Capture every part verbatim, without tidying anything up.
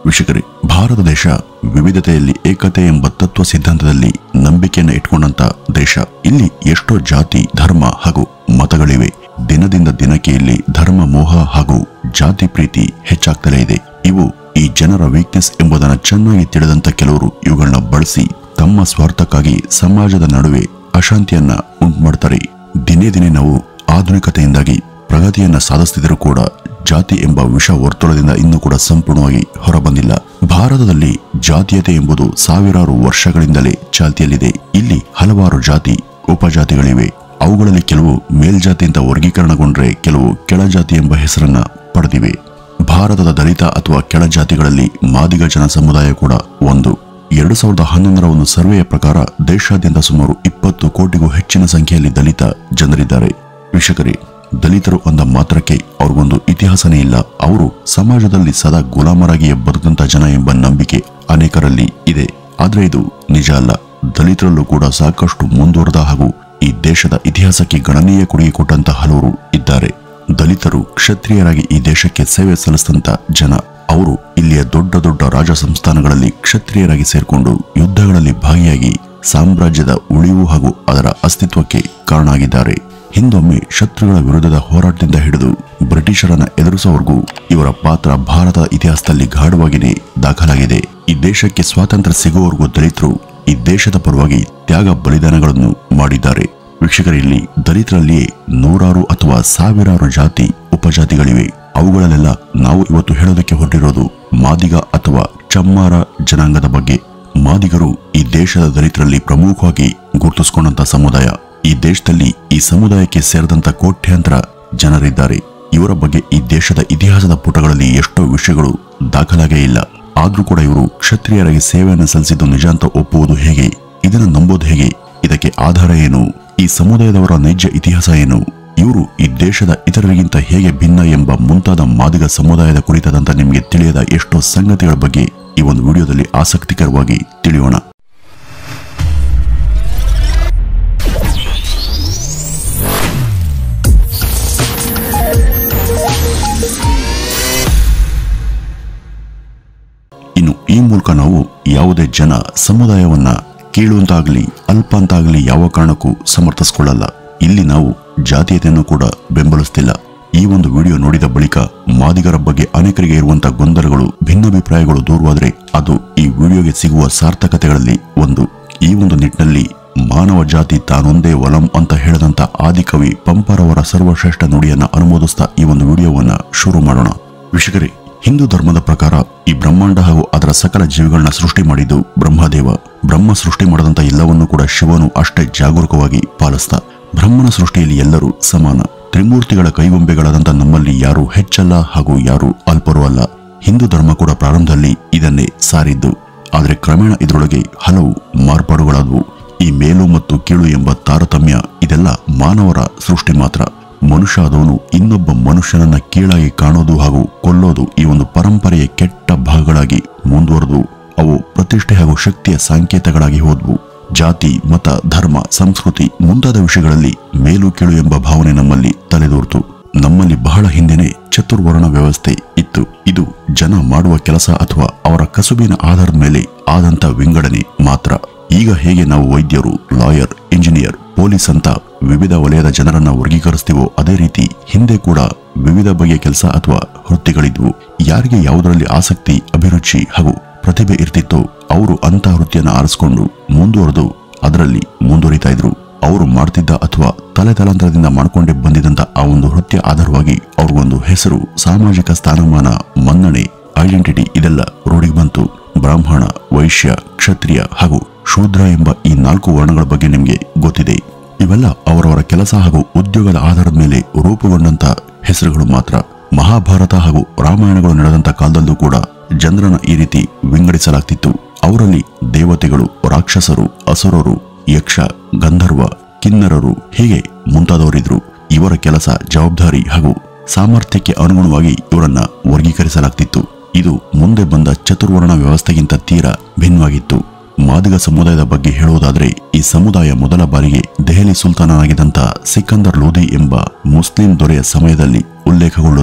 ವೀಕ್ಷಕರೇ, ಭಾರತ ದೇಶ ವಿವಿಧತೆಯಲ್ಲಿ ಏಕತೆ ಎಂಬ ತತ್ವ ಸಿದ್ಧಾಂತದಲ್ಲಿ ನಂಬಿಕೆಯನ್ನು ಇಟ್ಕೊಂಡಂತ ದೇಶ. ಇಲ್ಲಿ ಎಷ್ಟೋ ಜಾತಿ, ಧರ್ಮ ಹಾಗೂ ಮತಗಳಿವೆ. ದಿನದಿಂದ ದಿನಕ್ಕೆ ಇಲ್ಲಿ ಧರ್ಮ ಮೋಹ ಹಾಗೂ ಜಾತಿ ಪ್ರೀತಿ ಹೆಚ್ಚಾಗ್ತಲೇ ಇದೆ. ಇವು ಈ ಜನರ ವೀಕ್ನೆಸ್ ಎಂಬುದನ್ನು ಚೆನ್ನಾಗಿ ತಿಳಿದಂತ ಕೆಲವರು ಇವುಗಳನ್ನ ಬಳಸಿ ತಮ್ಮ ಸ್ವಾರ್ಥಕ್ಕಾಗಿ ಸಮಾಜದ ನಡುವೆ ಅಶಾಂತಿಯನ್ನ ಉಂಟು ಮಾಡ್ತಾರೆ. ದಿನೇ ದಿನೇ ನಾವು ಆಧುನಿಕತೆಯಿಂದಾಗಿ ಪ್ರಗತಿಯನ್ನ ಸಾಧಿಸುತ್ತಿದ್ದರೂ ಕೂಡ ಜಾತಿ ಎಂಬ ವಿಷ ವರ್ತುಲದಿಂದ ಇನ್ನೂ ಕೂಡ ಸಂಪೂರ್ಣವಾಗಿ ಹೊರಬಂದಿಲ್ಲ. ಭಾರತದಲ್ಲಿ ಜಾತೀಯತೆ ಎಂಬುದು ಸಾವಿರಾರು ವರ್ಷಗಳಿಂದಲೇ ಚಾಲ್ತಿಯಲ್ಲಿದೆ. ಇಲ್ಲಿ ಹಲವಾರು ಜಾತಿ ಉಪಜಾತಿಗಳಿವೆ. ಅವುಗಳಲ್ಲಿ ಕೆಲವು ಮೇಲ್ಜಾತಿ ಅಂತ ವರ್ಗೀಕರಣಗೊಂಡ್ರೆ ಕೆಲವು ಕೆಳಜಾತಿ ಎಂಬ ಹೆಸರನ್ನ ಪಡೆದಿವೆ. ಭಾರತದ ದಲಿತ ಅಥವಾ ಕೆಳಜಾತಿಗಳಲ್ಲಿ ಮಾದಿಗ ಜನ ಸಮುದಾಯ ಕೂಡ ಒಂದು. ಎರಡು ಸಾವಿರದ ಹನ್ನೊಂದರ ಒಂದು ಸರ್ವೆಯ ಪ್ರಕಾರ ದೇಶಾದ್ಯಂತ ಸುಮಾರು ಇಪ್ಪತ್ತು ಕೋಟಿಗೂ ಹೆಚ್ಚಿನ ಸಂಖ್ಯೆಯಲ್ಲಿ ದಲಿತ ಜನರಿದ್ದಾರೆ. ವೀಕ್ಷಕರೇ, ದಲಿತರು ಅಂದ ಮಾತ್ರಕ್ಕೆ ಅವ್ರಿಗೊಂದು ಇತಿಹಾಸನೇ ಇಲ್ಲ. ಅವರು ಸಮಾಜದಲ್ಲಿ ಸದಾ ಗುಲಾಮರಾಗಿಯೇ ಬದುಕಂತ ಜನ ಎಂಬ ನಂಬಿಕೆ ಅನೇಕರಲ್ಲಿ ಇದೆ. ಆದ್ರೆ ಇದು ನಿಜ ಅಲ್ಲ. ದಲಿತರಲ್ಲೂ ಕೂಡ ಸಾಕಷ್ಟು ಮುಂದುವರೆದ ಹಾಗೂ ಈ ದೇಶದ ಇತಿಹಾಸಕ್ಕೆ ಗಣನೀಯ ಕೊಡುಗೆ ಕೊಟ್ಟಂತ ಹಲವರು ಇದ್ದಾರೆ. ದಲಿತರು ಕ್ಷತ್ರಿಯರಾಗಿ ಈ ದೇಶಕ್ಕೆ ಸೇವೆ ಸಲ್ಲಿಸಿದಂತ ಜನ. ಅವರು ಇಲ್ಲಿಯ ದೊಡ್ಡ ದೊಡ್ಡ ರಾಜ ಸಂಸ್ಥಾನಗಳಲ್ಲಿ ಕ್ಷತ್ರಿಯರಾಗಿ ಸೇರ್ಕೊಂಡು ಯುದ್ಧಗಳಲ್ಲಿ ಭಾಗಿಯಾಗಿ ಸಾಮ್ರಾಜ್ಯದ ಉಳಿವು ಹಾಗೂ ಅದರ ಅಸ್ತಿತ್ವಕ್ಕೆ ಕಾರಣ ಆಗಿದ್ದಾರೆ. ಹಿಂದೊಮ್ಮೆ ಶತ್ರುಗಳ ವಿರುದ್ಧದ ಹೋರಾಟದಿಂದ ಹಿಡಿದು ಬ್ರಿಟಿಷರನ್ನ ಎದುರಿಸುವವರೆಗೂ ಇವರ ಪಾತ್ರ ಭಾರತದ ಇತಿಹಾಸದಲ್ಲಿ ಗಾಢವಾಗಿಯೇ ದಾಖಲಾಗಿದೆ. ಈ ದೇಶಕ್ಕೆ ಸ್ವಾತಂತ್ರ್ಯ ಸಿಗುವವರೆಗೂ ದಲಿತರು ಈ ದೇಶದ ಪರವಾಗಿ ತ್ಯಾಗ ಬಲಿದಾನಗಳನ್ನು ಮಾಡಿದ್ದಾರೆ. ವೀಕ್ಷಕರಲ್ಲಿ ದಲಿತರಲ್ಲಿಯೇ ನೂರಾರು ಅಥವಾ ಸಾವಿರಾರು ಜಾತಿ ಉಪಜಾತಿಗಳಿವೆ. ಅವುಗಳಲ್ಲೆಲ್ಲ ನಾವು ಇವತ್ತು ಹೇಳೋದಕ್ಕೆ ಹೊರಟಿರೋದು ಮಾದಿಗ ಅಥವಾ ಚಮ್ಮಾರ ಜನಾಂಗದ ಬಗ್ಗೆ. ಮಾದಿಗರು ಈ ದೇಶದ ದಲಿತರಲ್ಲಿ ಪ್ರಮುಖವಾಗಿ ಗುರುತಿಸಿಕೊಂಡಂತ ಸಮುದಾಯ. ಈ ದೇಶದಲ್ಲಿ ಈ ಸಮುದಾಯಕ್ಕೆ ಸೇರಿದಂತ ಕೋಟ್ಯಾಂತರ ಜನರಿದ್ದಾರೆ. ಇವರ ಬಗ್ಗೆ ಈ ದೇಶದ ಇತಿಹಾಸದ ಪುಟಗಳಲ್ಲಿ ಎಷ್ಟೋ ವಿಷಯಗಳು ದಾಖಲಾಗೇ ಇಲ್ಲ. ಆದ್ರೂ ಕೂಡ ಇವರು ಕ್ಷತ್ರಿಯರಾಗಿ ಸೇವೆಯನ್ನು ಸಲ್ಲಿಸಿದ್ದು ನಿಜ ಅಂತ ಒಪ್ಪುವುದು ಹೇಗೆ? ಇದನ್ನು ನಂಬೋದು ಹೇಗೆ? ಇದಕ್ಕೆ ಆಧಾರ ಏನು? ಈ ಸಮುದಾಯದವರ ನೈಜ ಇತಿಹಾಸ ಏನು? ಇವರು ಈ ದೇಶದ ಇತರರಿಗಿಂತ ಹೇಗೆ ಭಿನ್ನ ಎಂಬ ಮುಂತಾದ ಮಾದಿಗ ಸಮುದಾಯದ ಕುರಿತಾದಂತ ನಿಮಗೆ ತಿಳಿಯದ ಎಷ್ಟೋ ಸಂಗತಿಗಳ ಬಗ್ಗೆ ಈ ಒಂದು ವಿಡಿಯೋದಲ್ಲಿ ಆಸಕ್ತಿಕರವಾಗಿ ತಿಳಿಯೋಣ. ಇನ್ನು ಈ ಮೂಲಕ ನಾವು ಯಾವುದೇ ಜನ ಸಮುದಾಯವನ್ನ ಕೀಳುವಂತಾಗ್ಲಿ ಅಲ್ಪ ಅಂತಾಗ್ಲಿ ಯಾವ ಕಾರಣಕ್ಕೂ ಸಮರ್ಥಿಸಿಕೊಳ್ಳಲ್ಲ. ಇಲ್ಲಿ ನಾವು ಜಾತೀಯತೆಯನ್ನು ಕೂಡ ಬೆಂಬಲಿಸ್ತಿಲ್ಲ. ಈ ಒಂದು ವಿಡಿಯೋ ನೋಡಿದ ಬಳಿಕ ಮಾದಿಗರ ಬಗ್ಗೆ ಅನೇಕರಿಗೆ ಇರುವಂತಹ ಗೊಂದಲಗಳು, ಭಿನ್ನಾಭಿಪ್ರಾಯಗಳು ದೂರವಾದ್ರೆ ಅದು ಈ ವಿಡಿಯೋಗೆ ಸಿಗುವ ಸಾರ್ಥಕತೆಗಳಲ್ಲಿ ಒಂದು. ಈ ಒಂದು ನಿಟ್ಟಿನಲ್ಲಿ ಮಾನವ ಜಾತಿ ತಾನೊಂದೇ ಒಲಂ ಅಂತ ಹೇಳದಂತ ಆದಿಕವಿ ಪಂಪರವರ ಸರ್ವಶ್ರೇಷ್ಠ ನುಡಿಯನ್ನ ಅನುಮೋದಿಸ್ತಾ ಈ ಒಂದು ವಿಡಿಯೋವನ್ನ ಶುರು ಮಾಡೋಣ. ವೀಕ್ಷಕರೇ, ಹಿಂದೂ ಧರ್ಮದ ಪ್ರಕಾರ ಈ ಬ್ರಹ್ಮಾಂಡ ಹಾಗೂ ಅದರ ಸಕಲ ಜೀವಿಗಳನ್ನ ಸೃಷ್ಟಿ ಮಾಡಿದ್ದು ಬ್ರಹ್ಮದೇವ. ಬ್ರಹ್ಮ ಸೃಷ್ಟಿ ಮಾಡದಂತ ಎಲ್ಲವನ್ನೂ ಕೂಡ ಶಿವನು ಅಷ್ಟೇ ಜಾಗರೂಕವಾಗಿ ಪಾಲಿಸ್ತಾ. ಬ್ರಹ್ಮನ ಸೃಷ್ಟಿಯಲ್ಲಿ ಎಲ್ಲರೂ ಸಮಾನ. ತ್ರಿಮೂರ್ತಿಗಳ ಕೈಗೊಂಬೆಗಳಾದಂತ ನಮ್ಮಲ್ಲಿ ಯಾರು ಹೆಚ್ಚಲ್ಲ ಹಾಗೂ ಯಾರು ಅಲ್ಪರೂ ಅಲ್ಲ. ಹಿಂದೂ ಧರ್ಮ ಕೂಡ ಪ್ರಾರಂಭದಲ್ಲಿ ಇದನ್ನೇ ಸಾರಿದ್ದು. ಆದರೆ ಕ್ರಮೇಣ ಇದರೊಳಗೆ ಹಲವು ಮಾರ್ಪಾಡುಗಳಾದವು. ಈ ಮೇಲು ಮತ್ತು ಕೀಳು ಎಂಬ ತಾರತಮ್ಯ ಇದೆಲ್ಲ ಮಾನವರ ಸೃಷ್ಟಿ ಮಾತ್ರ. ಮನುಷ್ಯ ಆದವನು ಇನ್ನೊಬ್ಬ ಮನುಷ್ಯನನ್ನ ಕೀಳಾಗಿ ಕಾಣೋದು ಹಾಗೂ ಕೊಲ್ಲೋದು ಈ ಒಂದು ಪರಂಪರೆಯ ಕೆಟ್ಟ ಭಾಗಗಳಾಗಿ ಮುಂದುವರೆದು ಅವು ಪ್ರತಿಷ್ಠೆ ಹಾಗೂ ಶಕ್ತಿಯ ಸಂಕೇತಗಳಾಗಿ ಹೋದ್ವು. ಜಾತಿ, ಮತ, ಧರ್ಮ, ಸಂಸ್ಕೃತಿ ಮುಂತಾದ ವಿಷಯಗಳಲ್ಲಿ ಮೇಲು ಕೀಳು ಎಂಬ ಭಾವನೆ ನಮ್ಮಲ್ಲಿ ತಲೆದೋರ್ತು. ನಮ್ಮಲ್ಲಿ ಬಹಳ ಹಿಂದೆನೆ ಚತುರ್ವರ್ಣ ವ್ಯವಸ್ಥೆ ಇತ್ತು. ಇದು ಜನ ಮಾಡುವ ಕೆಲಸ ಅಥವಾ ಅವರ ಕಸುಬಿನ ಆಧಾರದ ಮೇಲೆ ಆದಂತ ವಿಂಗಡಣೆ ಮಾತ್ರ. ಈಗ ಹೇಗೆ ನಾವು ವೈದ್ಯರು, ಲಾಯರ್, ಇಂಜಿನಿಯರ್, ಪೊಲೀಸ್ ಅಂತ ವಿವಿಧ ವಲಯದ ಜನರನ್ನ ವರ್ಗೀಕರಿಸ್ತೀವೋ ಅದೇ ರೀತಿ ಹಿಂದೆ ಕೂಡ ವಿವಿಧ ಬಗೆಯ ಕೆಲಸ ಅಥವಾ ವೃತ್ತಿಗಳಿದ್ವು. ಯಾರಿಗೆ ಯಾವುದರಲ್ಲಿ ಆಸಕ್ತಿ, ಅಭಿರುಚಿ ಹಾಗೂ ಪ್ರತಿಭೆ ಇರ್ತಿತ್ತೋ ಅವರು ಅಂತ ವೃತ್ತಿಯನ್ನ ಆರಿಸಿಕೊಂಡು ಮುಂದುವರೆದು ಅದರಲ್ಲಿ ಮುಂದುವರಿತಾ ಇದ್ರು. ಅವರು ಮಾಡ್ತಿದ್ದ ಅಥವಾ ತಲೆ ತಲಾಂತರದಿಂದ ಮಾಡ್ಕೊಂಡೇ ಬಂದಿದ್ದಂತ ಆ ಒಂದು ವೃತ್ತಿಯ ಆಧಾರವಾಗಿ ಅವ್ರಿಗೊಂದು ಹೆಸರು, ಸಾಮಾಜಿಕ ಸ್ಥಾನಮಾನ, ಮನ್ನಣೆ, ಐಡೆಂಟಿಟಿ ಇದೆಲ್ಲ ರೂಢಿಗೆ ಬಂತು. ಬ್ರಾಹ್ಮಣ, ವೈಶ್ಯ, ಕ್ಷತ್ರಿಯ ಹಾಗೂ ಶೂದ್ರ ಎಂಬ ಈ ನಾಲ್ಕು ವರ್ಣಗಳ ಬಗ್ಗೆ ನಿಮಗೆ ಗೊತ್ತಿದೆ. ಇವೆಲ್ಲ ಅವರವರ ಕೆಲಸ ಹಾಗೂ ಉದ್ಯೋಗದ ಆಧಾರದ ಮೇಲೆ ರೂಪುಗೊಂಡಂತ ಹೆಸರುಗಳು ಮಾತ್ರ. ಮಹಾಭಾರತ ಹಾಗೂ ರಾಮಾಯಣಗಳು ನಡೆದಂತ ಕಾಲದಲ್ಲೂ ಕೂಡ ಜನರನ್ನ ಈ ರೀತಿ ವಿಂಗಡಿಸಲಾಗ್ತಿತ್ತು. ಅವರಲ್ಲಿ ದೇವತೆಗಳು, ರಾಕ್ಷಸರು, ಅಸುರರು, ಯಕ್ಷ, ಗಂಧರ್ವ, ಕಿನ್ನರರು ಹೀಗೆ ಮುಂತಾದವರಿದ್ರು. ಇವರ ಕೆಲಸ, ಜವಾಬ್ದಾರಿ ಹಾಗೂ ಸಾಮರ್ಥ್ಯಕ್ಕೆ ಅನುಗುಣವಾಗಿ ಇವರನ್ನ ವರ್ಗೀಕರಿಸಲಾಗ್ತಿತ್ತು. ಇದು ಮುಂದೆ ಬಂದ ಚತುರ್ವರ್ಣ ವ್ಯವಸ್ಥೆಗಿಂತ ತೀರಾ ಭಿನ್ನವಾಗಿತ್ತು. ಮಾದಿಗ ಸಮುದಾಯದ ಬಗ್ಗೆ ಹೇಳುವುದಾದ್ರೆ ಈ ಸಮುದಾಯ ಮೊದಲ ಬಾರಿಗೆ ದೆಹಲಿ ಸುಲ್ತಾನನಾಗಿದ್ದಂತ ಸಿಕಂದರ್ ಲೋಧಿ ಎಂಬ ಮುಸ್ಲಿಂ ದೊರೆಯ ಸಮಯದಲ್ಲಿ ಉಲ್ಲೇಖಗೊಳ್ಳುತ್ತೆ.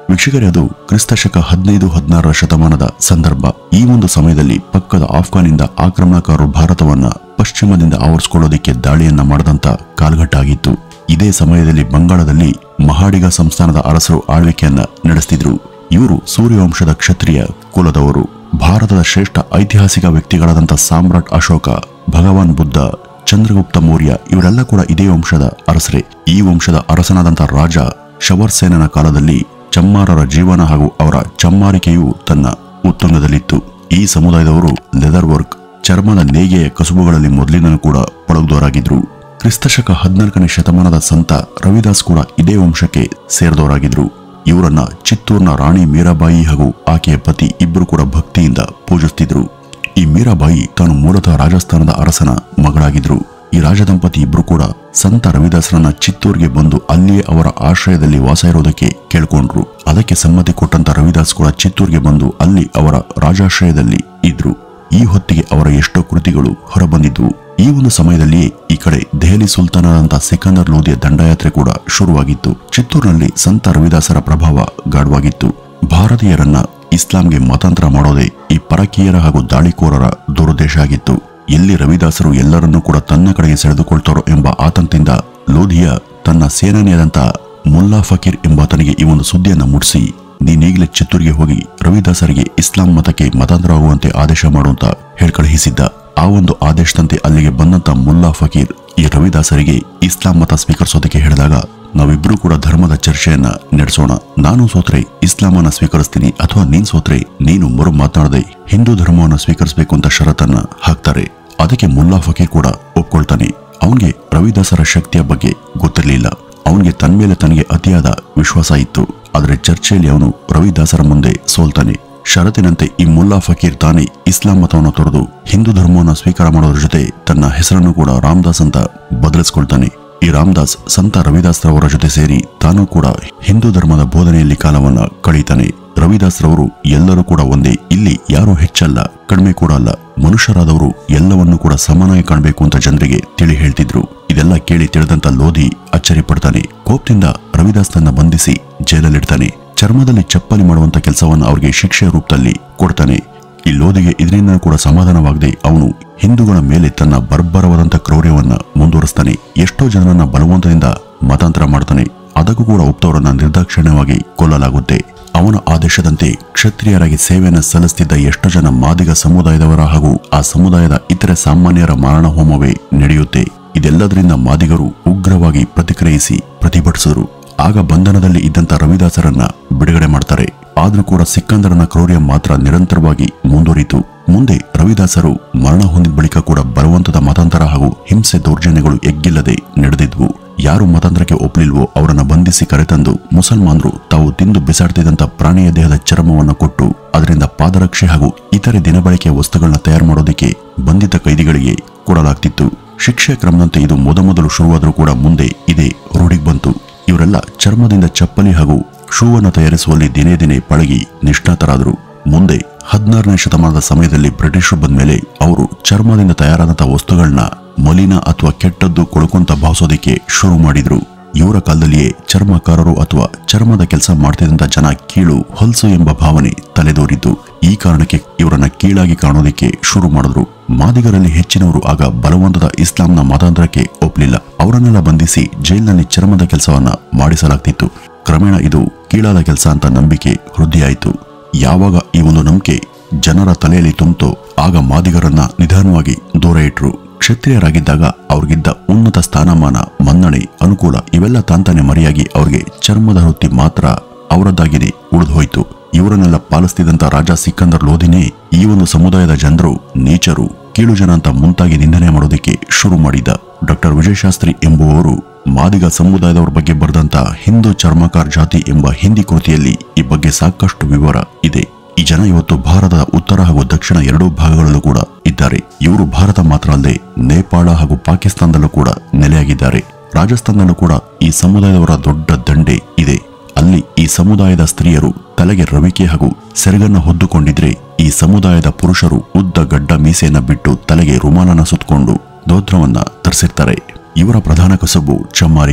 ವೀಕ್ಷಕರೇ, ಅದು ಕ್ರಿಸ್ತಶಕ ಹದಿನೈದು ಹದಿನಾರರ ಶತಮಾನದ ಸಂದರ್ಭ. ಈ ಒಂದು ಸಮಯದಲ್ಲಿ ಪಕ್ಕದ ಆಫ್ಘಾನಿಂದ ಆಕ್ರಮಣಕಾರರು ಭಾರತವನ್ನ ಪಶ್ಚಿಮದಿಂದ ಆವರಿಸಿಕೊಳ್ಳೋದಿಕ್ಕೆ ದಾಳಿಯನ್ನ ಮಾಡದಂತ ಕಾಲಘಟ್ಟ ಆಗಿತ್ತು. ಇದೇ ಸಮಯದಲ್ಲಿ ಬಂಗಾಳದಲ್ಲಿ ಮಹಾಡಿಗ ಸಂಸ್ಥಾನದ ಅರಸರು ಆಳ್ವಿಕೆಯನ್ನ ನಡೆಸ್ತಿದ್ರು. ಇವರು ಸೂರ್ಯವಂಶದ ಕ್ಷತ್ರಿಯ ಕುಲದವರು. ಭಾರತದ ಶ್ರೇಷ್ಠ ಐತಿಹಾಸಿಕ ವ್ಯಕ್ತಿಗಳಾದಂಥ ಸಾಮ್ರಾಟ್ ಅಶೋಕ, ಭಗವಾನ್ ಬುದ್ಧ, ಚಂದ್ರಗುಪ್ತ ಮೌರ್ಯ ಇವರೆಲ್ಲ ಕೂಡ ಇದೇ ವಂಶದ ಅರಸರೇ. ಈ ವಂಶದ ಅರಸನಾದಂಥ ರಾಜ ಶವರ್ಸೇನನ ಕಾಲದಲ್ಲಿ ಚಮ್ಮಾರರ ಜೀವನ ಹಾಗೂ ಅವರ ಚಮ್ಮಾರಿಕೆಯು ತನ್ನ ಉತ್ತುಂಗದಲ್ಲಿತ್ತು. ಈ ಸಮುದಾಯದವರು ಲೆದರ್ ವರ್ಕ್, ಚರ್ಮದ ನೇಯ್ಗೆಯ ಕಸುಬುಗಳಲ್ಲಿ ಮೊದಲಿನ ಕೂಡ ಪಳಗಿದವರಾಗಿದ್ರು. ಕ್ರಿಸ್ತಶಕ ಹದಿನಾಲ್ಕನೇ ಶತಮಾನದ ಸಂತ ರವಿದಾಸ್ ಕೂಡ ಇದೇ ವಂಶಕ್ಕೆ ಸೇರಿದವರಾಗಿದ್ರು. ಇವರನ್ನ ಚಿತ್ತೂರ್ನ ರಾಣಿ ಮೀರಾಬಾಯಿ ಹಾಗೂ ಆಕೆಯ ಪತಿ ಇಬ್ಬರು ಕೂಡ ಭಕ್ತಿಯಿಂದ ಪೂಜಿಸ್ತಿದ್ರು. ಈ ಮೀರಾಬಾಯಿ ತಾನು ಮೂಲತಃ ರಾಜಸ್ಥಾನದ ಅರಸನ ಮಗಳಾಗಿದ್ರು. ಈ ರಾಜದಂಪತಿ ಇಬ್ರು ಕೂಡ ಸಂತ ರವಿದಾಸರನ್ನ ಚಿತ್ತೂರ್ಗೆ ಬಂದು ಅಲ್ಲಿಯೇ ಅವರ ಆಶ್ರಯದಲ್ಲಿ ವಾಸ ಇರೋದಕ್ಕೆ ಕೇಳ್ಕೊಂಡ್ರು. ಅದಕ್ಕೆ ಸಮ್ಮತಿ ಕೊಟ್ಟಂತ ರವಿದಾಸ್ ಕೂಡ ಚಿತ್ತೂರ್ಗೆ ಬಂದು ಅಲ್ಲಿ ಅವರ ರಾಜಾಶ್ರಯದಲ್ಲಿ ಇದ್ರು. ಈ ಹೊತ್ತಿಗೆ ಅವರ ಎಷ್ಟೋ ಕೃತಿಗಳು ಹೊರಬಂದಿದ್ವು. ಈ ಒಂದು ಸಮಯದಲ್ಲಿಯೇ ಈ ಕಡೆ ದೆಹಲಿ ಸುಲ್ತಾನರಂತ ಸಿಕಂದರ್ ಲೋಧಿಯ ದಂಡಯಾತ್ರೆ ಕೂಡ ಶುರುವಾಗಿತ್ತು. ಚಿತ್ತೂರಿನಲ್ಲಿ ಸಂತ ರವಿದಾಸರ ಪ್ರಭಾವ ಗಾಢವಾಗಿತ್ತು. ಭಾರತೀಯರನ್ನ ಇಸ್ಲಾಂಗೆ ಮತಾಂತರ ಮಾಡೋದೇ ಈ ಪರಕೀಯರ ಹಾಗೂ ದಾಳಿಕೋರರ ದುರುದ್ದೇಶ ಆಗಿತ್ತು. ಎಲ್ಲಿ ರವಿದಾಸರು ಎಲ್ಲರನ್ನೂ ಕೂಡ ತನ್ನ ಕಡೆಗೆ ಸೆಳೆದುಕೊಳ್ತಾರೋ ಎಂಬ ಆತಂಕದಿಂದ ಲೋಧಿಯ ತನ್ನ ಸೇನಾನಿಯಾದಂಥ ಮುಲ್ಲಾ ಫಕೀರ್ ಎಂಬಾತನಿಗೆ ಈ ಒಂದು ಸುದ್ದಿಯನ್ನ ಮುಟ್ಟಿಸಿ, ನೀನೀಗಲೇ ಚಿತ್ತೂರಿಗೆ ಹೋಗಿ ರವಿದಾಸರಿಗೆ ಇಸ್ಲಾಂ ಮತಕ್ಕೆ ಮತಾಂತರವಾಗುವಂತೆ ಆದೇಶ ಮಾಡುವಂತ ಹೇಳ್ಕಳುಹಿಸಿದ್ದ. ಆ ಒಂದು ಆದೇಶದಂತೆ ಅಲ್ಲಿಗೆ ಬಂದಂತ ಮುಲ್ಲಾ ಫಕೀರ್ ಈ ರವಿದಾಸರಿಗೆ ಇಸ್ಲಾಂ ಮತ ಸ್ವೀಕರಿಸೋದಕ್ಕೆ ಹೇಳಿದಾಗ, ನಾವಿಬ್ರು ಕೂಡ ಧರ್ಮದ ಚರ್ಚೆಯನ್ನ ನಡೆಸೋಣ. ನಾನು ಸೋತ್ರೆ ಇಸ್ಲಾಮನ್ನ ಸ್ವೀಕರಿಸ್ತೀನಿ, ಅಥವಾ ನೀನ್ ಸೋತ್ರೆ ನೀನು ಮರು ಮಾತನಾಡದೆ ಹಿಂದೂ ಧರ್ಮವನ್ನು ಸ್ವೀಕರಿಸಬೇಕು ಅಂತ ಷರತ್ತನ್ನ ಹಾಕ್ತಾರೆ. ಅದಕ್ಕೆ ಮುಲ್ಲಾ ಫಕೀರ್ ಕೂಡ ಒಪ್ಕೊಳ್ತಾನೆ. ಅವನಿಗೆ ರವಿದಾಸರ ಶಕ್ತಿಯ ಬಗ್ಗೆ ಗೊತ್ತಿರಲಿಲ್ಲ. ಅವನಿಗೆ ತನ್ಮೇಲೆ ತನಗೆ ಅತಿಯಾದ ವಿಶ್ವಾಸ ಇತ್ತು. ಆದರೆ ಚರ್ಚೆಯಲ್ಲಿ ಅವನು ರವಿದಾಸರ ಮುಂದೆ ಸೋಲ್ತಾನೆ. ಷರತ್ತಿನಂತೆ ಈ ಮುಲ್ಲಾ ಫಕೀರ್ ತಾನೇ ಇಸ್ಲಾಂ ಮತವನ್ನು ತೊರೆದು ಹಿಂದೂ ಧರ್ಮವನ್ನು ಸ್ವೀಕಾರ ಮಾಡೋದ್ರ ಜೊತೆ ತನ್ನ ಹೆಸರನ್ನು ಕೂಡ ರಾಮದಾಸ್ ಅಂತ ಬದಲಿಸ್ಕೊಳ್ತಾನೆ. ಈ ರಾಮದಾಸ್ ಸಂತ ರವಿದಾಸರವರ ಜೊತೆ ಸೇರಿ ತಾನೂ ಕೂಡ ಹಿಂದೂ ಧರ್ಮದ ಬೋಧನೆಯಲ್ಲಿ ಕಾಲವನ್ನ ಕಳೀತಾನೆ. ರವಿದಾಸರವರು ಎಲ್ಲರೂ ಕೂಡ ಒಂದೇ, ಇಲ್ಲಿ ಯಾರೂ ಹೆಚ್ಚಲ್ಲ ಕಡಿಮೆ ಕೂಡ ಅಲ್ಲ, ಮನುಷ್ಯರಾದವರು ಎಲ್ಲವನ್ನೂ ಕೂಡ ಸಮಾನಾಗಿ ಕಾಣಬೇಕು ಅಂತ ಜನರಿಗೆ ತಿಳಿ ಹೇಳ್ತಿದ್ರು. ಇದೆಲ್ಲ ಕೇಳಿ ತಿಳಿದಂತ ಲೋಧಿ ಅಚ್ಚರಿ ಪಡ್ತಾನೆ. ಕೋಪದಿಂದ ರವಿದಾಸ್ನನ್ನ ಬಂಧಿಸಿ ಜೈಲಲ್ಲಿಡ್ತಾನೆ. ಚರ್ಮದಲ್ಲಿ ಚಪ್ಪಲಿ ಮಾಡುವಂತ ಕೆಲಸವನ್ನು ಅವ್ರಿಗೆ ಶಿಕ್ಷೆಯ ರೂಪದಲ್ಲಿ ಕೊಡ್ತಾನೆ. ಈ ಲೋಧಿಗೆ ಇದರಿಂದ ಕೂಡ ಸಮಾಧಾನವಾಗದೆ ಅವನು ಹಿಂದೂಗಳ ಮೇಲೆ ತನ್ನ ಬರ್ಬರವಾದಂತ ಕ್ರೌರ್ಯವನ್ನ ಮುಂದುವರಿಸ್ತಾನೆ. ಎಷ್ಟೋ ಜನರನ್ನ ಬಲವಂತದಿಂದ ಮತಾಂತರ ಮಾಡ್ತಾನೆ. ಅದಕ್ಕೂ ಕೂಡ ಒಪ್ತವರನ್ನ ನಿರ್ದಾಕ್ಷಿಣ್ಯವಾಗಿ ಕೊಲ್ಲಲಾಗುತ್ತೆ. ಅವನ ಆದೇಶದಂತೆ ಕ್ಷತ್ರಿಯರಾಗಿ ಸೇವೆಯನ್ನು ಸಲ್ಲಿಸುತ್ತಿದ್ದ ಎಷ್ಟೋ ಜನ ಮಾದಿಗ ಸಮುದಾಯದವರ ಹಾಗೂ ಆ ಸಮುದಾಯದ ಇತರೆ ಸಾಮಾನ್ಯರ ಮಾರಣ ಹೋಮವೇ ನಡೆಯುತ್ತೆ. ಇದೆಲ್ಲದರಿಂದ ಮಾದಿಗರು ಉಗ್ರವಾಗಿ ಪ್ರತಿಕ್ರಿಯಿಸಿ ಪ್ರತಿಭಟಿಸಿದರು. ಆಗ ಬಂಧನದಲ್ಲಿ ಇದ್ದಂತ ರವಿದಾಸರನ್ನ ಬಿಡುಗಡೆ ಮಾಡ್ತಾರೆ. ಆದ್ರೂ ಕೂಡ ಸಿಕ್ಕಂದರನ ಕ್ರೌರ್ಯ ಮಾತ್ರ ನಿರಂತರವಾಗಿ ಮುಂದುವರಿತು. ಮುಂದೆ ರವಿದಾಸರು ಮರಣ ಹೊಂದಿದ ಬಳಿಕ ಕೂಡ ಬಲವಂತದ ಮತಾಂತರ ಹಾಗೂ ಹಿಂಸೆ ದೌರ್ಜನ್ಯಗಳು ಎಗ್ಗಿಲ್ಲದೆ ನಡೆದಿದ್ವು. ಯಾರು ಮತಾಂತರಕ್ಕೆ ಒಪ್ಪಲಿಲ್ವೋ ಅವರನ್ನ ಬಂಧಿಸಿ ಕರೆತಂದು ಮುಸಲ್ಮಾನರು ತಾವು ತಿಂದು ಬಿಸಾಡ್ತಿದ್ದಂತ ಪ್ರಾಣಿಯ ದೇಹದ ಚರ್ಮವನ್ನು ಕೊಟ್ಟು ಅದರಿಂದ ಪಾದರಕ್ಷೆ ಹಾಗೂ ಇತರೆ ದಿನಬಳಕೆಯ ವಸ್ತುಗಳನ್ನ ತಯಾರು ಮಾಡೋದಕ್ಕೆ ಬಂಧಿತ ಕೈದಿಗಳಿಗೆ ಕೊಡಲಾಗ್ತಿತ್ತು. ಶಿಕ್ಷೆ ಕ್ರಮದಂತೆ ಇದು ಮೊದಮೊದಲು ಶುರುವಾದರೂ ಕೂಡ ಮುಂದೆ ಇದೇ ರೂಢಿಗೆ ಬಂತು. ಇವರೆಲ್ಲ ಚರ್ಮದಿಂದ ಚಪ್ಪಲಿ ಹಾಗೂ ಶೂವನ್ನು ತಯಾರಿಸುವಲ್ಲಿ ದಿನೇ ದಿನೇ ಪಳಗಿ ನಿಷ್ಣಾತರಾದರು. ಮುಂದೆ ಹದಿನಾರನೇ ಶತಮಾನದ ಸಮಯದಲ್ಲಿ ಬ್ರಿಟಿಷರು ಬಂದ ಮೇಲೆ ಅವರು ಚರ್ಮದಿಂದ ತಯಾರಾದಂತಹ ವಸ್ತುಗಳನ್ನ ಮಲಿನ ಅಥವಾ ಕೆಟ್ಟದ್ದು ಕೊಳ್ಕೊಂತ ಭಾವಿಸೋದಕ್ಕೆ ಶುರು ಮಾಡಿದ್ರು. ಇವರ ಕಾಲದಲ್ಲಿಯೇ ಚರ್ಮಕಾರರು ಅಥವಾ ಚರ್ಮದ ಕೆಲಸ ಮಾಡ್ತಿದ್ದಂತ ಜನ ಕೀಳು ಹೊಲಸು ಎಂಬ ಭಾವನೆ ತಲೆದೋರಿದ್ದು. ಈ ಕಾರಣಕ್ಕೆ ಇವರನ್ನ ಕೀಳಾಗಿ ಕಾಣೋದಕ್ಕೆ ಶುರು ಮಾಡಿದ್ರು. ಮಾದಿಗರಲ್ಲಿ ಹೆಚ್ಚಿನವರು ಆಗ ಬಲವಂತದ ಇಸ್ಲಾಂನ ಮತಾಂತರಕ್ಕೆ ಒಪ್ಪಲಿಲ್ಲ. ಅವರನ್ನೆಲ್ಲ ಬಂಧಿಸಿ ಜೈಲಿನಲ್ಲಿ ಚರ್ಮದ ಕೆಲಸವನ್ನ ಮಾಡಿಸಲಾಗ್ತಿತ್ತು. ಕ್ರಮೇಣ ಇದು ಕೀಳಾದ ಕೆಲಸ ಅಂತ ನಂಬಿಕೆ ವೃದ್ಧಿಯಾಯಿತು. ಯಾವಾಗ ಈ ಒಂದು ನಂಬಿಕೆ ಜನರ ತಲೆಯಲ್ಲಿ ತುಂಬಿತೋ ಆಗ ಮಾದಿಗರನ್ನ ನಿಧಾನವಾಗಿ ದೂರ ಇಟ್ರು. ಕ್ಷತ್ರಿಯರಾಗಿದ್ದಾಗ ಅವ್ರಿಗಿದ್ದ ಉನ್ನತ ಸ್ಥಾನಮಾನ, ಮನ್ನಣೆ, ಅನುಕೂಲ ಇವೆಲ್ಲ ತಾಂತಾನೆ ಮರೆಯಾಗಿ ಅವ್ರಿಗೆ ಚರ್ಮದ ವೃತ್ತಿ ಮಾತ್ರ ಅವರದ್ದಾಗಿದೆ ಉಳಿದು ಹೋಯ್ತು. ಇವರನ್ನೆಲ್ಲ ಪಾಲಿಸ್ತಿದ್ದಂತ ರಾಜ ಸಿಕಂದರ್ ಲೋಧಿನೇ ಈ ಒಂದು ಸಮುದಾಯದ ಜನರು ನೀಚರು, ಕೀಳು ಜನ ಅಂತ ಮುಂತಾಗಿ ನಿಂದನೆ ಮಾಡೋದಕ್ಕೆ ಶುರು ಮಾಡಿದ್ದ. ಡಾಕ್ಟರ್ ವಿಜಯಶಾಸ್ತ್ರಿ ಎಂಬುವವರು ಮಾದಿಗ ಸಮುದಾಯದವರ ಬಗ್ಗೆ ಬರೆದಂತ ಹಿಂದೂ ಚರ್ಮಕಾರ್ ಜಾತಿ ಎಂಬ ಹಿಂದಿ ಕೃತಿಯಲ್ಲಿ ಈ ಬಗ್ಗೆ ಸಾಕಷ್ಟು ವಿವರ ಇದೆ. ಈ ಜನ ಇವತ್ತು ಭಾರತದ ಉತ್ತರ ಹಾಗೂ ದಕ್ಷಿಣ ಎರಡೂ ಭಾಗಗಳಲ್ಲೂ ಕೂಡ ಇದ್ದಾರೆ. ಇವರು ಭಾರತ ಮಾತ್ರ ಅಲ್ಲದೆ ನೇಪಾಳ ಹಾಗೂ ಪಾಕಿಸ್ತಾನದಲ್ಲೂ ಕೂಡ ನೆಲೆಯಾಗಿದ್ದಾರೆ. ರಾಜಸ್ಥಾನದಲ್ಲೂ ಕೂಡ ಈ ಸಮುದಾಯದವರ ದೊಡ್ಡ ದಂಡೆ ಇದೆ. ಅಲ್ಲಿ ಈ ಸಮುದಾಯದ ಸ್ತ್ರೀಯರು ತಲೆಗೆ ರವಿಕೆ ಹಾಗೂ ಸೆರಗನ್ನ ಹೊದ್ದುಕೊಂಡಿದ್ರೆ, ಈ ಸಮುದಾಯದ ಪುರುಷರು ಉದ್ದ ಗಡ್ಡ ಮೀಸೆಯನ್ನ ಬಿಟ್ಟು ತಲೆಗೆ ರುಮಾಲನ್ನ ಸುತ್ತಕೊಂಡು ದೋತ್ರವನ್ನ ಧರಿಸಿರ್ತಾರೆ. ಇವರ ಪ್ರಧಾನ ಕಸಬು ಚಮ್ಮಾರಿಕೆ.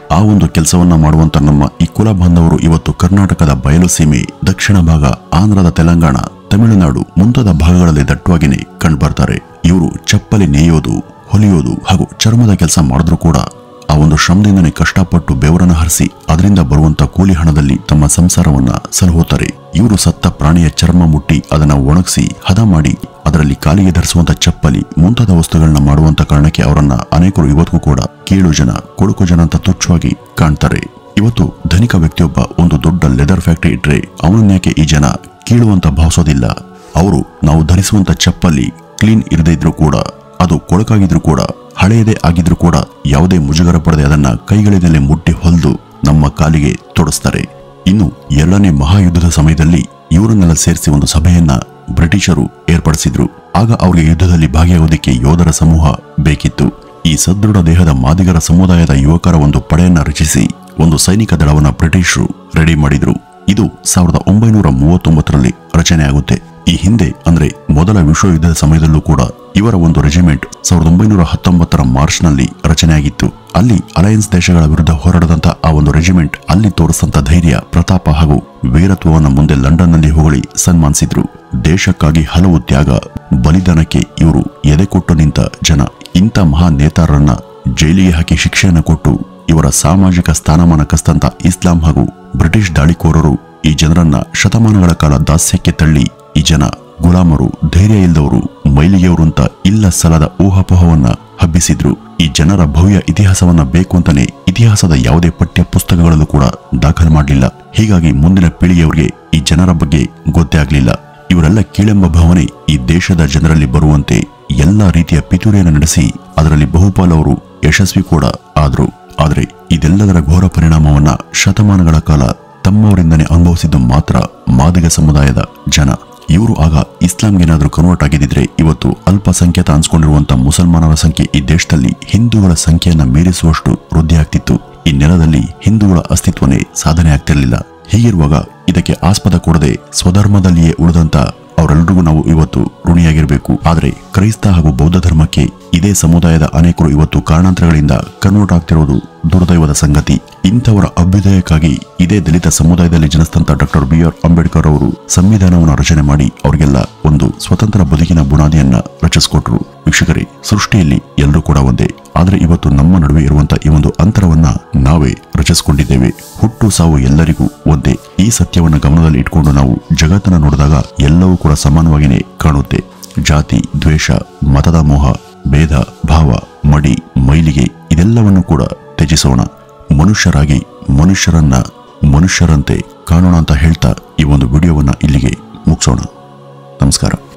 ಆ ಒಂದು ಕೆಲಸವನ್ನ ಮಾಡುವಂತ ನಮ್ಮ ಈ ಕುಲ ಬಾಂಧವರು ಇವತ್ತು ಕರ್ನಾಟಕದ ಬಯಲು ಸೀಮೆ, ದಕ್ಷಿಣ ಭಾಗ, ಆಂಧ್ರದ ತೆಲಂಗಾಣ, ತಮಿಳುನಾಡು ಮುಂತಾದ ಭಾಗಗಳಲ್ಲಿ ದಟ್ಟವಾಗಿನೇ ಕಂಡುಬರ್ತಾರೆ. ಇವರು ಚಪ್ಪಲಿ ನೇಯೋದು, ಹೊಲಿಯೋದು ಹಾಗೂ ಚರ್ಮದ ಕೆಲಸ ಮಾಡಿದ್ರು ಕೂಡ ಆ ಒಂದು ಶ್ರಮದಿಂದನೇ ಕಷ್ಟಪಟ್ಟು ಬೆವರನ್ನ ಹರಿಸಿ ಅದರಿಂದ ಬರುವಂತ ಕೂಲಿ ಹಣದಲ್ಲಿ ತಮ್ಮ ಸಂಸಾರವನ್ನ ಸಲಹುತ್ತಾರೆ. ಇವರು ಸತ್ತ ಪ್ರಾಣಿಯ ಚರ್ಮ ಮುಟ್ಟಿ ಅದನ್ನ ಒಣಗಿಸಿ ಹದ ಮಾಡಿ ಅದರಲ್ಲಿ ಕಾಲಿಗೆ ಧರಿಸುವಂತ ಚಪ್ಪಲಿ ಮುಂತಾದ ವಸ್ತುಗಳನ್ನ ಮಾಡುವಂತ ಕಾರಣಕ್ಕೆ ಅವರನ್ನ ಅನೇಕರು ಇವತ್ತಿಗೂ ಕೂಡ ಕೀಳು ಜನ, ಕೊಡುಕು ಜನ ಅಂತ ತುಚ್ಛವಾಗಿ ಕಾಣ್ತಾರೆ. ಇವತ್ತು ಧನಿಕ ವ್ಯಕ್ತಿಯೊಬ್ಬ ಒಂದು ದೊಡ್ಡ ಲೆದರ್ ಫ್ಯಾಕ್ಟರಿ ಇಟ್ರೆ ಅವನನ್ಯಾಕೆ ಈ ಜನ ಕೀಳು ಅಂತ ಭಾವಿಸೋದಿಲ್ಲ. ಅವರು ನಾವು ಧರಿಸುವಂತ ಚಪ್ಪಲಿ ಕ್ಲೀನ್ ಇರದೇ ಇದ್ರೂ ಕೂಡ, ಅದು ಕೊಳಕಾಗಿದ್ರು ಕೂಡ, ಹಳೆಯದೇ ಆಗಿದ್ರು ಕೂಡ ಯಾವುದೇ ಮುಜುಗರ ಪಡೆದೆ ಅದನ್ನ ಕೈಗಳಿಂದಲೇ ಮುಟ್ಟಿ ಹೊಲಿದು ನಮ್ಮ ಕಾಲಿಗೆ ತೊಡಸ್ತಾರೆ. ಇನ್ನು ಎರಡನೇ ಮಹಾಯುದ್ಧದ ಸಮಯದಲ್ಲಿ ಇವರನ್ನೆಲ್ಲ ಸೇರಿಸಿ ಒಂದು ಸಭೆಯನ್ನ ಬ್ರಿಟಿಷರು ಏರ್ಪಡಿಸಿದ್ರು. ಆಗ ಅವರಿಗೆ ಯುದ್ಧದಲ್ಲಿ ಭಾಗಿಯಾಗೋದಕ್ಕೆ ಯೋಧರ ಸಮೂಹ ಬೇಕಿತ್ತು. ಈ ಸದೃಢ ದೇಹದ ಮಾದಿಗರ ಸಮುದಾಯದ ಯುವಕರ ಒಂದು ಪಡೆಯನ್ನ ರಚಿಸಿ ಒಂದು ಸೈನಿಕ ದಳವನ್ನ ಬ್ರಿಟಿಷರು ರೆಡಿ ಮಾಡಿದ್ರು. ಇದು ಸಾವಿರದ ಒಂಬೈನೂರ ಮೂವತ್ತೊಂಬತ್ತರಲ್ಲಿ ರಚನೆಯಾಗುತ್ತೆ. ಈ ಹಿಂದೆ ಅಂದ್ರೆ ಮೊದಲ ವಿಶ್ವ ಯುದ್ಧದ ಸಮಯದಲ್ಲೂ ಕೂಡ ಇವರ ಒಂದು ರೆಜಿಮೆಂಟ್ ಸಾವಿರದ ಒಂಬೈನೂರ ಹತ್ತೊಂಬತ್ತರ ಮಾರ್ಚ್ ನಲ್ಲಿ ರಚನೆಯಾಗಿತ್ತು. ಅಲ್ಲಿ ಅಲಯನ್ಸ್ ದೇಶಗಳ ವಿರುದ್ಧ ಹೋರಾಡದಂತ ಆ ಒಂದು ರೆಜಿಮೆಂಟ್ ಅಲ್ಲಿ ತೋರಿಸಂತ ಧೈರ್ಯ, ಪ್ರತಾಪ ಹಾಗೂ ವೀರತ್ವವನ್ನ ಮುಂದೆ ಲಂಡನ್ ನಲ್ಲಿ ಹೊಗಳಿ ಸನ್ಮಾನಿಸಿದ್ರು. ದೇಶಕ್ಕಾಗಿ ಹಲವು ತ್ಯಾಗ, ಬಲಿದಾನಕ್ಕೆ ಇವರು ಎದೆ ಕೊಟ್ಟು ನಿಂತ ಜನ. ಇಂಥ ಮಹಾ ನೇತಾರರನ್ನ ಜೈಲಿಗೆ ಹಾಕಿ ಶಿಕ್ಷೆಯನ್ನು ಕೊಟ್ಟು ಇವರ ಸಾಮಾಜಿಕ ಸ್ಥಾನಮಾನ ಕಸ್ತಂತ ಇಸ್ಲಾಂ ಹಾಗೂ ಬ್ರಿಟಿಷ್ ದಾಳಿಕೋರರು ಈ ಜನರನ್ನ ಶತಮಾನಗಳ ಕಾಲ ದಾಸ್ಯಕ್ಕೆ ತಳ್ಳಿ ಈ ಜನ ಗುಲಾಮರು, ಧೈರ್ಯ ಇಲ್ಲದವರು, ಮೈಲಿಗೆಯವರು ಅಂತ ಇಲ್ಲ ಸಲದ ಊಹಾಪೋಹವನ್ನ ಹಬ್ಬಿಸಿದ್ರು. ಈ ಜನರ ಭವ್ಯ ಇತಿಹಾಸವನ್ನ ಬೇಕು ಅಂತಾನೆ ಇತಿಹಾಸದ ಯಾವುದೇ ಪಠ್ಯ ಪುಸ್ತಕಗಳಲ್ಲೂ ಕೂಡ ದಾಖಲು ಮಾಡಲಿಲ್ಲ. ಹೀಗಾಗಿ ಮುಂದಿನ ಪೀಳಿಗೆಯವರಿಗೆ ಈ ಜನರ ಬಗ್ಗೆ ಗೊತ್ತೇ ಆಗ್ಲಿಲ್ಲ. ಇವರೆಲ್ಲ ಕೀಳೆಂಬ ಭಾವನೆ ಈ ದೇಶದ ಜನರಲ್ಲಿ ಬರುವಂತೆ ಎಲ್ಲಾ ರೀತಿಯ ಪಿತೂರಿಯನ್ನು ನಡೆಸಿ ಅದರಲ್ಲಿ ಬಹುಪಾಲವರು ಯಶಸ್ವಿ ಕೂಡ ಆದ್ರು. ಆದ್ರೆ ಇದೆಲ್ಲದರ ಘೋರ ಪರಿಣಾಮವನ್ನ ಶತಮಾನಗಳ ಕಾಲ ತಮ್ಮವರಿಂದನೇ ಅನುಭವಿಸಿದ್ದು ಮಾತ್ರ ಮಾದಿಗ ಸಮುದಾಯದ ಜನ. ಇವರು ಆಗ ಇಸ್ಲಾಂಗೇನಾದ್ರೂ ಕನ್ವರ್ಟ್ ಆಗಿದ್ದಿದ್ರೆ ಇವತ್ತು ಅಲ್ಪಸಂಖ್ಯಾತ ಅನ್ಸ್ಕೊಂಡಿರುವಂತ ಮುಸಲ್ಮಾನರ ಸಂಖ್ಯೆ ಈ ದೇಶದಲ್ಲಿ ಹಿಂದೂಗಳ ಸಂಖ್ಯೆಯನ್ನ ಮೀರಿಸುವಷ್ಟು ವೃದ್ಧಿ ಆಗ್ತಿತ್ತು. ಈ ನೆಲದಲ್ಲಿ ಹಿಂದೂಗಳ ಅಸ್ತಿತ್ವನೇ ಸಾಧನೆ ಆಗ್ತಿರ್ಲಿಲ್ಲ. ಹೀಗಿರುವಾಗ ಇದಕ್ಕೆ ಆಸ್ಪದ ಕೊಡದೆ ಸ್ವಧರ್ಮದಲ್ಲಿಯೇ ಉಳಿದಂತ ಅವರೆಲ್ಲರಿಗೂ ನಾವು ಇವತ್ತು ಋಣಿಯಾಗಿರಬೇಕು. ಆದರೆ ಕ್ರೈಸ್ತ ಹಾಗೂ ಬೌದ್ಧ ಧರ್ಮಕ್ಕೆ ಇದೇ ಸಮುದಾಯದ ಅನೇಕರು ಇವತ್ತು ಕಾರಣಾಂತರಗಳಿಂದ ಕನ್ವರ್ಟ್ ಆಗ್ತಿರೋದು ದುರ್ದೈವದ ಸಂಗತಿ. ಇಂಥವರ ಅಭ್ಯುದಯಕ್ಕಾಗಿ ಇದೇ ದಲಿತ ಸಮುದಾಯದಲ್ಲಿ ಜನಿಸಿದಂತ ಡಾಕ್ಟರ್ ಬಿ ಆರ್ ಅಂಬೇಡ್ಕರ್ ಅವರು ಸಂವಿಧಾನವನ್ನು ರಚನೆ ಮಾಡಿ ಅವರಿಗೆಲ್ಲ ಒಂದು ಸ್ವತಂತ್ರ ಬದುಕಿನ ಬುನಾದಿಯನ್ನ ರಚಿಸಿಕೊಟ್ರು. ವೀಕ್ಷಕರೇ, ಸೃಷ್ಟಿಯಲ್ಲಿ ಎಲ್ಲರೂ ಕೂಡ ಒಂದೇ, ಆದ್ರೆ ಇವತ್ತು ನಮ್ಮ ನಡುವೆ ಇರುವಂತಹ ಈ ಒಂದು ಅಂತರವನ್ನ ನಾವೇ ರಚಿಸಿಕೊಂಡಿದ್ದೇವೆ. ಹುಟ್ಟು ಸಾವು ಎಲ್ಲರಿಗೂ ಒಂದೇ. ಈ ಸತ್ಯವನ್ನ ಗಮನದಲ್ಲಿ ಇಟ್ಕೊಂಡು ನಾವು ಜಗತ್ತನ್ನ ನೋಡಿದಾಗ ಎಲ್ಲವೂ ಕೂಡ ಸಮಾನವಾಗಿಯೇ ಕಾಣುತ್ತೆ. ಜಾತಿ, ದ್ವೇಷ, ಮತದ ಮೋಹ, ಭೇದ ಭಾವ, ಮಡಿ, ಮೈಲಿಗೆ ಇದೆಲ್ಲವನ್ನು ಕೂಡ ತ್ಯಜಿಸೋಣ. ಮನುಷ್ಯರಾಗಿ ಮನುಷ್ಯರನ್ನ ಮನುಷ್ಯರಂತೆ ಕಾಣೋಣ ಅಂತ ಹೇಳ್ತಾ ಈ ಒಂದು ವಿಡಿಯೋವನ್ನ ಇಲ್ಲಿಗೆ ಮುಗಿಸೋಣ. ನಮಸ್ಕಾರ.